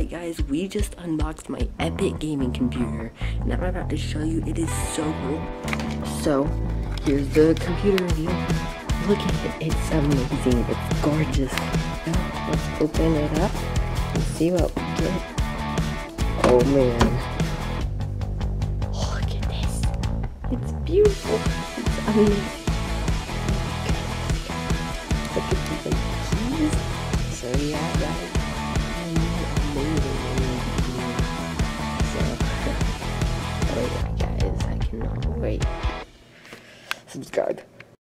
guys, we just unboxed my epic gaming computer and I'm about to show you. It is so cool. So here's the computer review. Look at it, it's amazing, it's gorgeous. Now let's open it up and see what we get. Oh man, look at this, it's beautiful, it's amazing. Look at these keys. So yeah,